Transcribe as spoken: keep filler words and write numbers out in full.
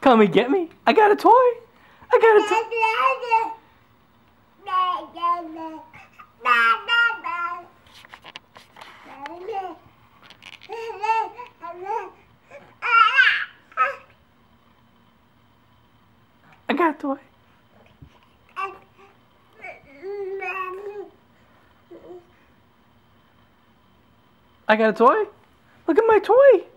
Come and get me. I got a toy. I got a toy. I got a toy. I got a toy. Look at my toy.